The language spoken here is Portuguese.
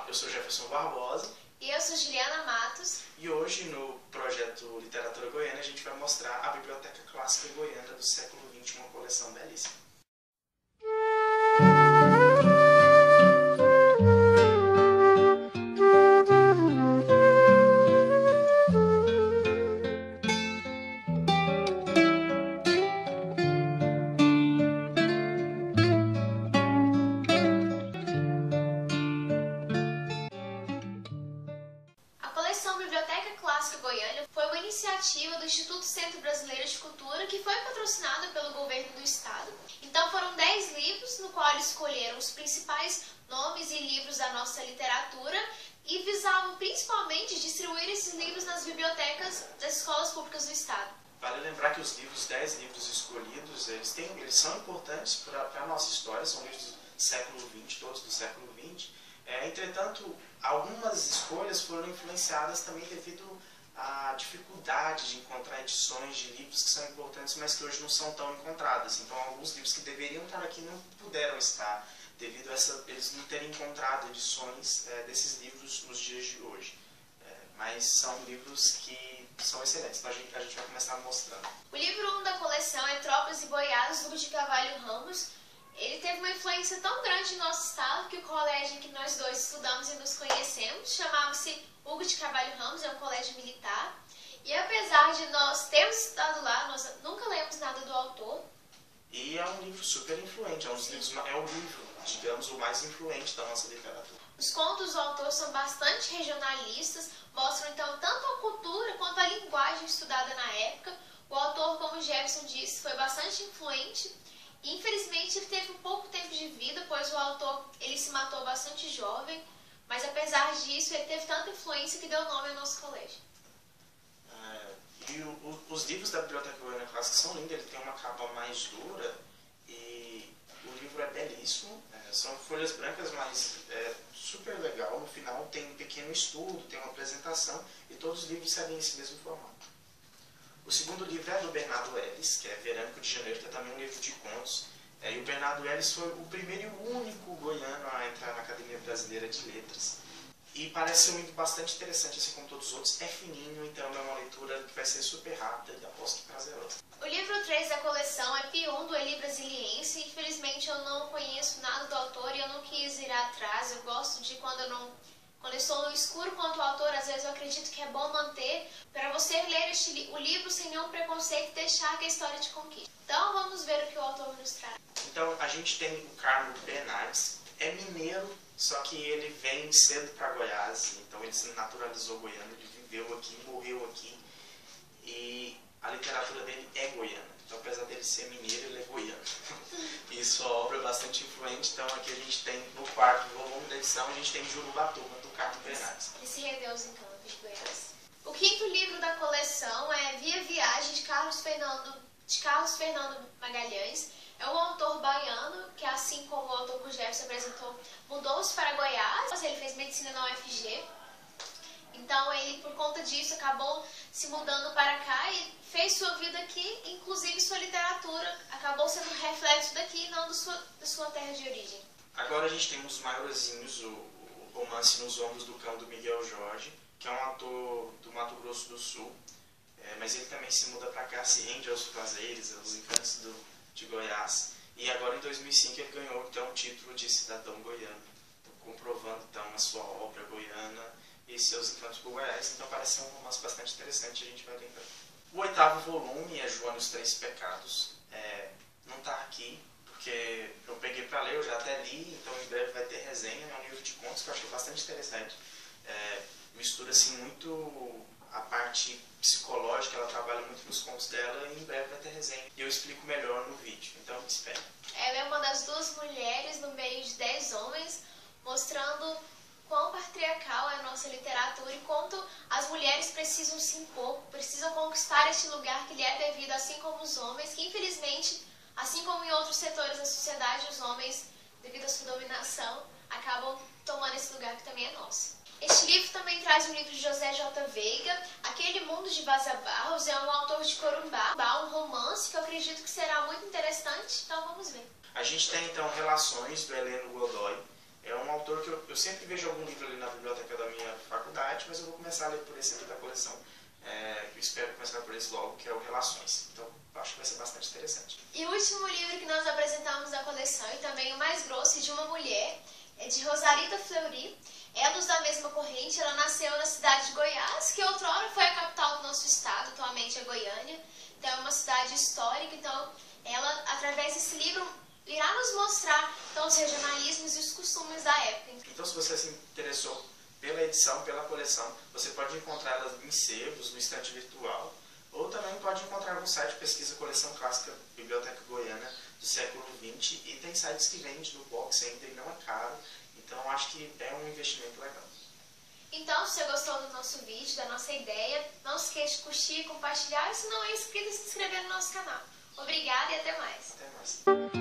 eu sou Jefferson Barbosa. E eu sou Juliana Matos. E hoje, no projeto Literatura Goiana, a gente vai mostrar a Biblioteca Clássica Goiana do século XX, uma coleção belíssima. A coleção Biblioteca Clássica Goiana foi uma iniciativa do Instituto Centro Brasileiro de Cultura que foi patrocinada pelo governo do estado. Então foram 10 livros no qual eles escolheram os principais nomes e livros da nossa literatura e visavam principalmente distribuir esses livros nas bibliotecas das escolas públicas do estado. Vale lembrar que os 10 livros escolhidos, eles são importantes para a nossa história, são livros do século XX, todos do século XX. Entretanto, algumas escolhas foram influenciadas também devido à dificuldade de encontrar edições de livros que são importantes, mas que hoje não são tão encontradas. Então, alguns livros que deveriam estar aqui não puderam estar, devido a eles não terem encontrado edições desses livros nos dias de hoje. Mas são livros que são excelentes, então a gente vai começar mostrando. O livro 1 da coleção é Tropas e Boiadas, do Hugo de Carvalho Ramos. Ele teve uma influência tão grande no nosso estado que o colégio em que nós dois estudamos e nos conhecemos chamava-se Hugo de Carvalho Ramos, é um colégio militar. E apesar de nós termos estudado lá, nós nunca lemos nada do autor. E é um livro super influente, é o livro, digamos, o mais influente da nossa literatura. Os contos do autor são bastante regionalistas, mostram então tanto a cultura quanto a linguagem estudada na época. O autor, como o Jefferson disse, foi bastante influente. E, infelizmente, ele teve um pouco tempo de vida, pois o autor ele se matou bastante jovem, mas apesar disso, ele teve tanta influência que deu nome ao nosso colégio. Os livros da Biblioteca Goiana Clássica são lindos, ele tem uma capa mais dura e o livro é belíssimo, são folhas brancas, mas é super legal. No final tem um pequeno estudo, tem uma apresentação e todos os livros seguem esse mesmo formato. O segundo livro é do Bernardo Ellis, que é Verânico de Janeiro, que é também um livro de contos. E o Bernardo Ellis foi o primeiro e o único goiano a entrar na Academia Brasileira de Letras. E parece ser um livro bastante interessante, assim como todos os outros. É fininho, então é uma leitura que vai ser super rápida e aposto que prazerosa. O livro 3 da coleção é Pium, do Eli Brasiliense. Infelizmente eu não conheço nada do autor e eu não quis ir atrás. Eu gosto de quando eu estou no escuro quanto ao autor, às vezes eu acredito que é bom manter para você ler o livro sem nenhum preconceito e deixar que a história te conquiste. Então vamos ver o que o autor nos traz. Então a gente tem o Carlos Bernardes, é mineiro, só que ele vem cedo para Goiás, então ele se naturalizou goiano, ele viveu aqui, morreu aqui e a literatura dele é goiana. Então apesar dele ser mineiro, ele é goiano. E sua obra é bastante influente, então aqui a gente tem no quarto volume da edição, a gente tem Jurubatuba, do Carlos Bernardes. Ele se rendeu aos encantos de Goiás. O quinto livro da coleção é Via Viagem, de Carlos Fernando Magalhães. É um autor baiano que, assim como o autor que o Jefferson apresentou, mudou-se para Goiás. Ele fez medicina na UFG. Então ele, por conta disso, acabou se mudando para cá e fez sua vida aqui, inclusive sua literatura acabou sendo reflexo daqui e não da sua terra de origem. Agora a gente tem Os Maiorzinhos, o romance Nos Ombros do Cão, do Miguel Jorge, que é um ator do Mato Grosso do Sul, mas ele também se muda para cá, se rende aos prazeres, aos encantos de Goiás, e agora em 2005 ele ganhou então o título de cidadão goiano, comprovando então a sua obra goiana e seus encantos por Goiás. Então parece ser um romance bastante interessante, a gente vai lembrar. O oitavo volume é Joana e os Três Pecados, não está aqui porque eu peguei para ler, eu já até li, então em breve vai ter resenha. É um livro de contos que eu achei bastante interessante, mistura assim muito a parte psicológica, ela trabalha muito nos contos dela e em breve vai ter resenha. E eu explico melhor no vídeo, então espere. Ela é uma das 2 mulheres no meio de 10 homens, mostrando quão patriarcal é a nossa literatura e quanto as mulheres precisam se impor, precisam conquistar este lugar que lhe é devido, assim como os homens, que infelizmente, assim como em outros setores da sociedade, os homens, devido à sua dominação, acabam tomando esse lugar que também é nosso. Este livro também traz um livro de José J. Veiga, Aquele Mundo de Vaza Barros, é um autor de Corumbá, um romance que eu acredito que será muito interessante, então vamos ver. A gente tem então Relações, do Heleno Godoy, É um autor que eu sempre vejo algum livro ali na biblioteca da minha faculdade, mas eu vou começar a ler por esse aqui da coleção. Eu espero começar por esse logo, que é o Relações. Então, acho que vai ser bastante interessante. E o último livro que nós apresentamos da coleção, e também o mais grosso, de uma mulher, é de Rosarita Fleury. Ela da mesma corrente, ela nasceu na cidade de Goiás, que outrora foi a capital do nosso estado, atualmente é Goiânia. Então, é uma cidade histórica. Então, ela, através desse livro, irá nos mostrar então, os regionalismos e os costumes da época. Então, se você se interessou pela edição, pela coleção, você pode encontrá-las em sebos, no estante virtual, ou também pode encontrar no site Pesquisa Coleção Clássica Biblioteca Goiana do século XX, e tem sites que vendem no box ainda e não é caro, então acho que é um investimento legal. Então, se você gostou do nosso vídeo, da nossa ideia, não se esqueça de curtir, compartilhar, e se não é inscrito, se inscrever no nosso canal. Obrigada e até mais. Até mais.